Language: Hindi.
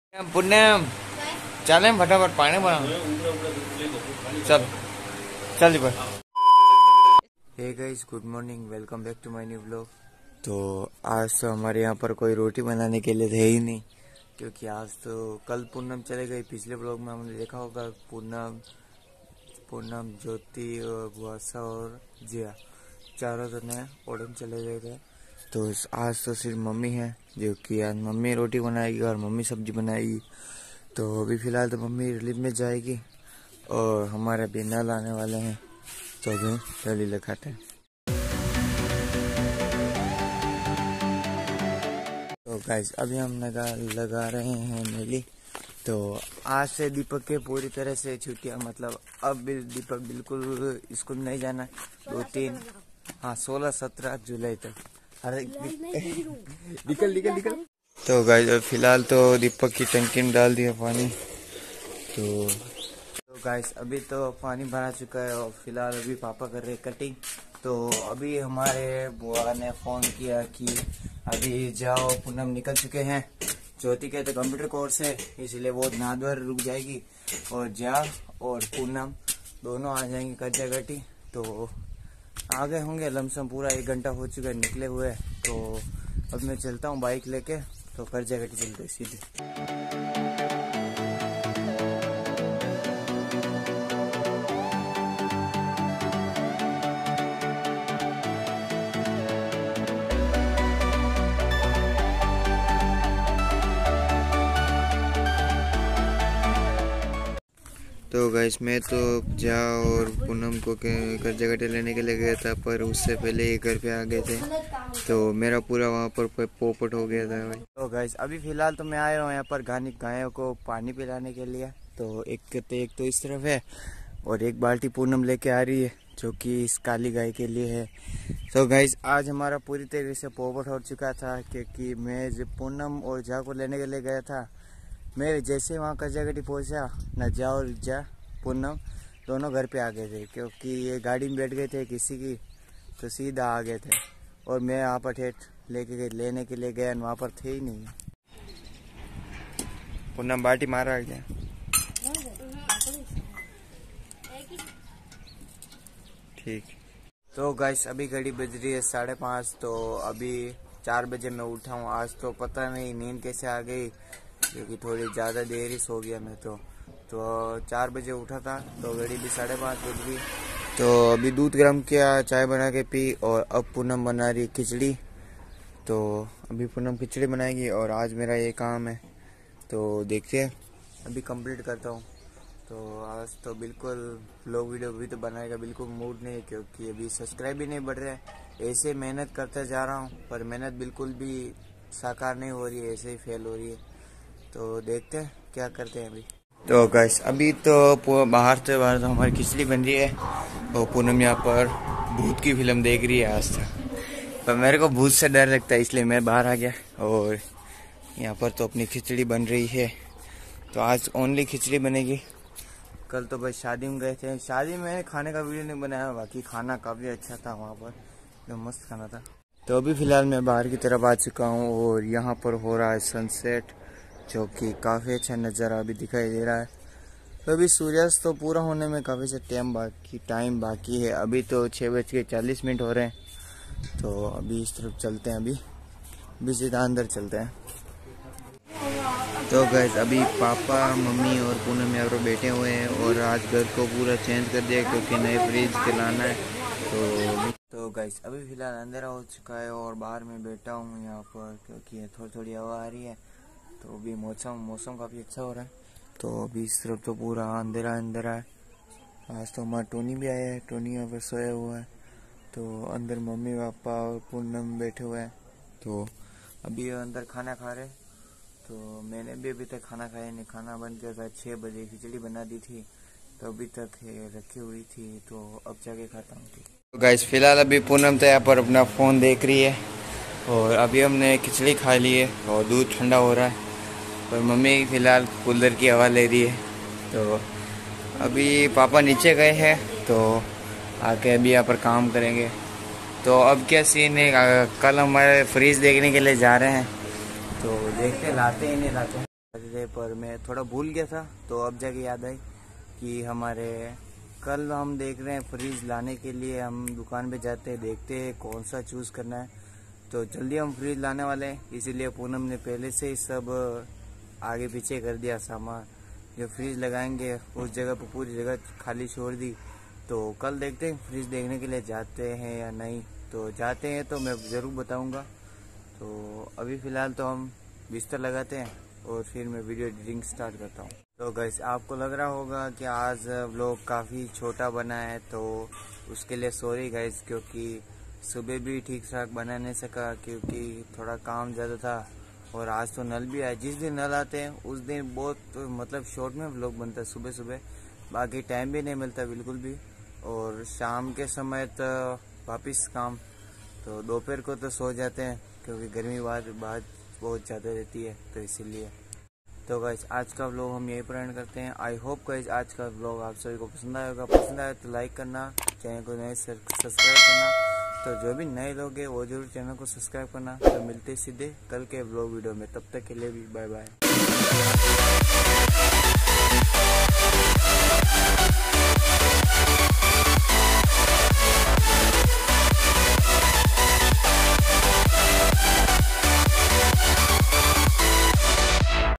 पुण्यम चले फटाफट पानी बना चल चल पर। Hey guys, good morning, welcome back to my new vlog. तो आज तो हमारे यहाँ पर कोई रोटी बनाने के लिए थे ही नहीं, क्योंकि आज तो कल पूनम चले गई। पिछले व्लॉग में हमने देखा होगा पूनम ज्योति और बुआसा और जिया चारों जने ओडम चले गए थे। तो आज तो सिर्फ मम्मी है, जो कि आज मम्मी रोटी बनाएगी और मम्मी सब्जी बनाएगी। तो अभी फ़िलहाल तो मम्मी रिलीफ में जाएगी और हमारे अभी नल आने वाले हैं, तो अभी जल्दी लगाते हैं। तो गाइस, अभी हम लगा रहे हैं नली। तो आज से दीपक के पूरी तरह से छुट्टियां, मतलब अब दीपक बिल्कुल स्कूल नहीं जाना। 16-17 जुलाई तक। अरे निकल। तो गाइस, फिलहाल तो दीपक की टंकी में डाल दिया पानी। तो गाइस, अभी तो पानी भरा चुका है और फिलहाल अभी पापा कर रहे कटिंग। तो अभी हमारे बुआ ने फोन किया कि अभी जाओ, पूनम निकल चुके हैं। ज्योति के तो कंप्यूटर कोर्स है, इसलिए वो नादवर रुक जाएगी और जा और पूनम दोनों आ जाएंगे कर्जागटी। तो आ गए होंगे, लमसम पूरा 1 घंटा हो चुका है निकले हुए। तो अब मैं चलता हूँ बाइक लेके, तो कर्जागटी चलते सीधे। तो गाइस, मैं तो जा और पूनम को कर्जागटी लेने के लिए गया था, पर उससे पहले ही घर पे आ गए थे। तो मेरा पूरा वहाँ पर पोपट हो गया था भाई। तो गाइस, अभी फिलहाल तो मैं आया हूँ यहाँ पर गायों को पानी पिलाने के लिए। तो एक तो इस तरफ है और एक बाल्टी पूनम लेके आ रही है, जो कि इस काली गाय के लिए है। तो गाइस, आज हमारा पूरी तरीके से पोपट हो चुका था, क्योंकि मैं जब पूनम और जा को लेने के लिए गया था, मैं जैसे वहाँ कर्जागटी पहुँचा, न जा और जा पूनम दोनों घर पे आ गए थे, क्योंकि ये गाड़ी में बैठ गए थे किसी की, तो सीधा आ गए थे। और मैं यहाँ पर ठेठ लेने के लिए गया, वहाँ पर थे ही नहीं। पूनम बाल्टी मारा है क्या? ठीक। तो गाइस, अभी घड़ी बज रही है 5:30। तो अभी 4 बजे मैं उठा हूँ। आज तो पता नहीं नींद कैसे आ गई, क्योंकि थोड़ी ज़्यादा देर ही सो गया मैं तो 4 बजे उठा था। तो घड़ी भी 5:30 बज गई। तो अभी दूध गर्म किया, चाय बना के पी, और अब पूनम बना रही खिचड़ी। तो अभी पूनम खिचड़ी बनाएगी और आज मेरा ये काम है, तो देखते हैं, अभी कंप्लीट करता हूँ। तो आज तो बिल्कुल व्लॉग वीडियो भी तो बनाने का बिल्कुल मूड नहीं है, क्योंकि अभी सब्सक्राइब भी नहीं बढ़ रहे हैं। ऐसे मेहनत करता जा रहा हूँ, पर मेहनत बिल्कुल भी साकार नहीं हो रही है, ऐसे ही फेल हो रही है। तो देखते हैं क्या करते हैं अभी। तो गाइस, अभी तो बाहर से तो हमारी खिचड़ी बन रही है और पूनम यहाँ पर भूत की फिल्म देख रही है आज तक। पर मेरे को भूत से डर लगता है, इसलिए मैं बाहर आ गया। और यहाँ पर तो अपनी खिचड़ी बन रही है। तो आज ओनली खिचड़ी बनेगी। कल तो बस शादी में गए थे, शादी में खाने का वीडियो नहीं बनाया, बाकी खाना काफ़ी अच्छा था वहाँ पर, एकदम मस्त खाना था। तो अभी फ़िलहाल मैं बाहर की तरफ आ चुका हूँ और यहाँ पर हो रहा है सनसेट, जो कि काफ़ी अच्छा नज़ारा अभी दिखाई दे रहा है। तो अभी सूर्यास्त तो पूरा होने में काफ़ी से टाइम बाकी है। अभी तो 6:40 हो रहे हैं। तो अभी इस तरफ चलते हैं, अभी सीधा अंदर चलते हैं। तो गाइस, अभी पापा मम्मी और पूनम यहाँ पर बैठे हुए हैं और आज घर को पूरा चेंज कर दिया, क्योंकि नए फ्रिज के लाना है। तो गाइस, अभी फ़िलहाल अंधेरा हो चुका है और बाहर में बैठा हूँ यहाँ पर, क्योंकि थोड़ी हवा आ रही है। तो अभी मौसम काफ़ी अच्छा हो रहा है। तो अभी इस तरफ तो पूरा अंधेरा है। आज तो हमारा टोनी भी आया है, टोनी यहाँ पर सोया हुआ है। तो अंदर मम्मी पापा और पूनम बैठे हुए हैं। तो अभी अंदर खाना खा रहे। तो मैंने भी अभी तक खाना खाया नहीं, खाना बन गया था 6 बजे, खिचड़ी बना दी थी, तो अभी तक रखी हुई थी, तो अब जाके खाता हूँ। तो गाइस, फिलहाल अभी पूनम तो यहाँ पर अपना फ़ोन देख रही है और अभी हमने खिचड़ी खा ली है और दूध ठंडा हो रहा है। पर मम्मी फिलहाल कूलर की हवा ले रही है। तो अभी पापा नीचे गए हैं, तो आके अभी यहाँ पर काम करेंगे। तो अब क्या सीन है, कल हमारे फ्रीज देखने के लिए जा रहे हैं, तो देखते लाते ही नहीं लाते। थे, पर मैं थोड़ा भूल गया था, तो अब जाके याद आई कि हमारे कल हम देख रहे हैं फ्रिज लाने के लिए। हम दुकान पे जाते हैं, देखते हैं कौन सा चूज़ करना है। तो जल्दी हम फ्रिज लाने वाले हैं, इसीलिए पूनम ने पहले से ही सब आगे पीछे कर दिया सामान। जो फ्रिज लगाएंगे उस जगह पर पूरी जगह खाली छोड़ दी। तो कल देखते हैं फ्रिज देखने के लिए जाते हैं या नहीं। तो जाते हैं तो मैं ज़रूर बताऊंगा। तो अभी फ़िलहाल तो हम बिस्तर लगाते हैं और फिर मैं वीडियो एडिटिंग स्टार्ट करता हूँ। तो गाइस, आपको लग रहा होगा कि आज व्लॉग काफ़ी छोटा बना है, तो उसके लिए सॉरी गाइस, क्योंकि सुबह भी ठीक ठाक बना नहीं सका क्योंकि थोड़ा काम ज़्यादा था। और आज तो नल भी आया। जिस दिन नल आते हैं उस दिन बहुत मतलब शॉर्ट में व्लॉग बनता है सुबह सुबह, बाकी टाइम भी नहीं मिलता बिल्कुल भी। और शाम के समय तो वापस काम, तो दोपहर को तो सो जाते हैं क्योंकि गर्मी बाद बहुत ज़्यादा रहती है, तो इसीलिए। तो गाइस, आज का व्लॉग हम यहीं पर एंड करते हैं। आई होप गाइस आज का व्लॉग आप सभी को पसंद आया होगा। पसंद आया तो लाइक करना, चैनल को नए सब्सक्राइब करना। तो जो भी नए लोग हैं वो जरूर चैनल को सब्सक्राइब करना। तो मिलते सीधे कल के व्लॉग वीडियो में, तब तक के लिए भी बाय बाय।